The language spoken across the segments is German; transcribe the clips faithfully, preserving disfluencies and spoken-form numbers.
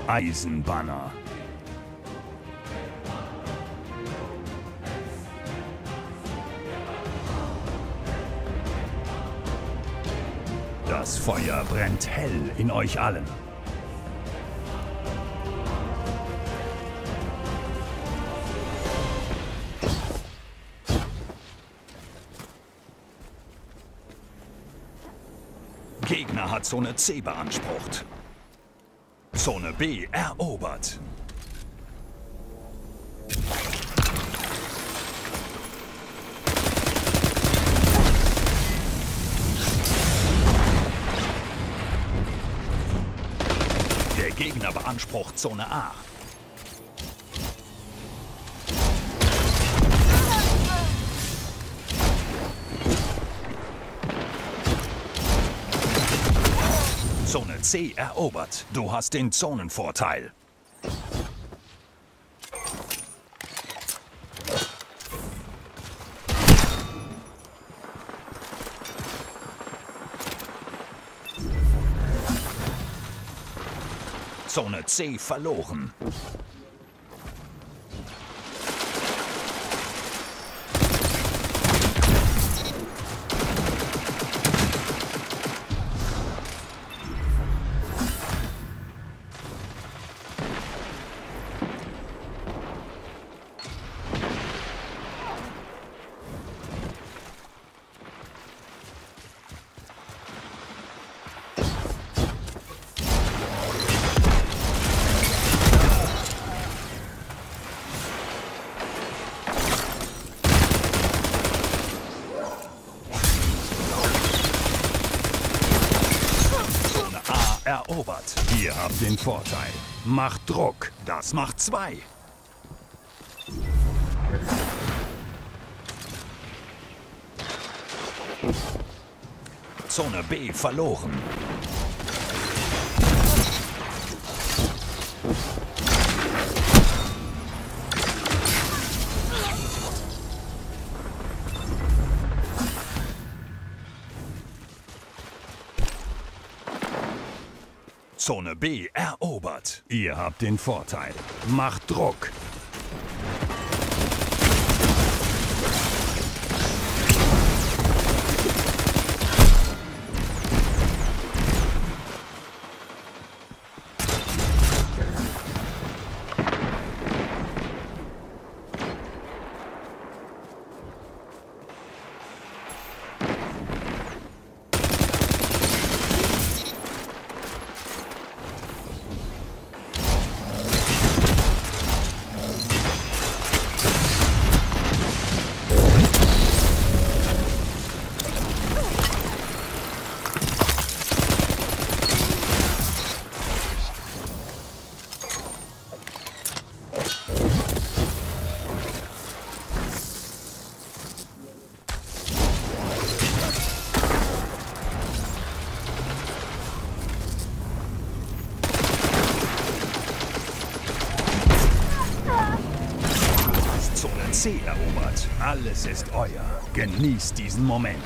Eisenbanner. Das Feuer brennt hell in euch allen. Gegner hat Zone C beansprucht. Zone B erobert. Der Gegner beansprucht Zone A. Zone C erobert. Du hast den Zonenvorteil. Zone C verloren. Erobert. Ihr habt den Vorteil. Macht Druck. Das macht zwei. Zone B verloren. Zone B erobert. Ihr habt den Vorteil. Macht Druck. C erobert. Alles ist euer. Genießt diesen Moment.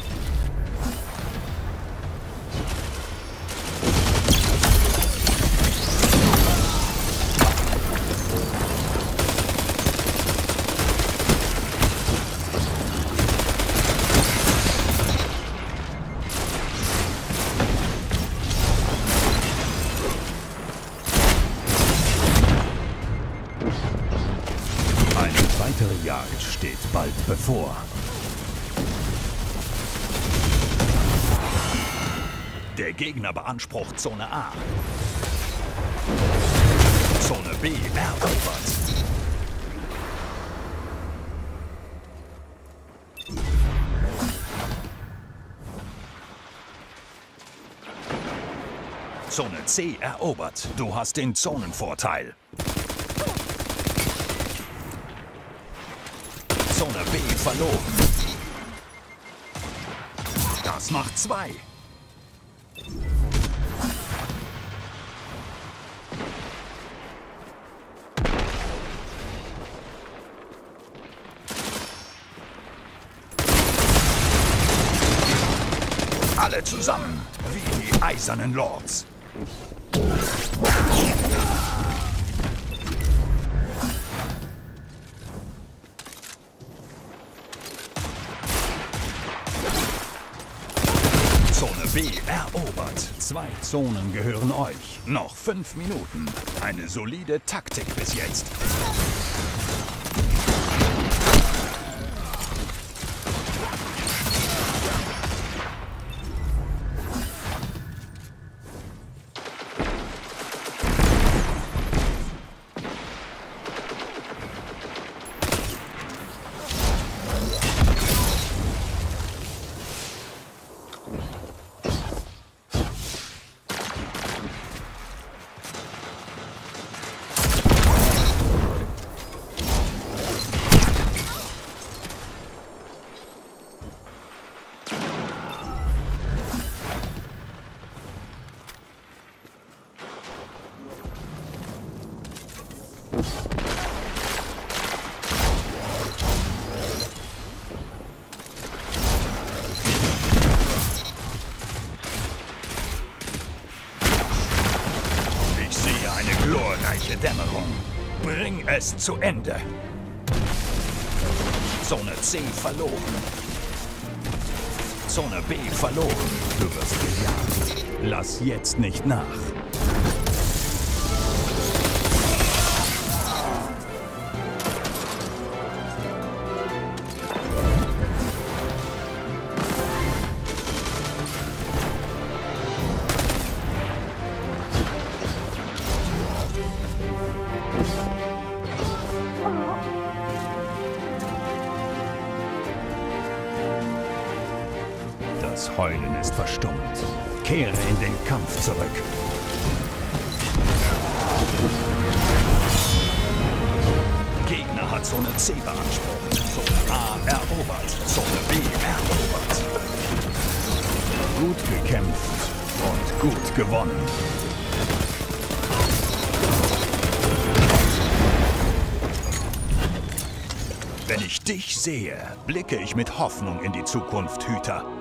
Weitere Jagd steht bald bevor. Der Gegner beansprucht Zone A. Zone B erobert. Zone C erobert. Du hast den Zonenvorteil. Zone B verloren. Das macht zwei. Alle zusammen, wie die Eisernen Lords. Zone B erobert. Zwei Zonen gehören euch. Noch fünf Minuten. Eine solide Taktik bis jetzt. Glorreiche Dämmerung. Bring es zu Ende. Zone C verloren. Zone B verloren. Du wirst gejagt. Lass jetzt nicht nach. Das Heulen ist verstummt. Kehre in den Kampf zurück. Gegner hat Zone C beansprucht. Zone A erobert. Zone B erobert. Gut gekämpft und gut gewonnen. Wenn ich dich sehe, blicke ich mit Hoffnung in die Zukunft, Hüter.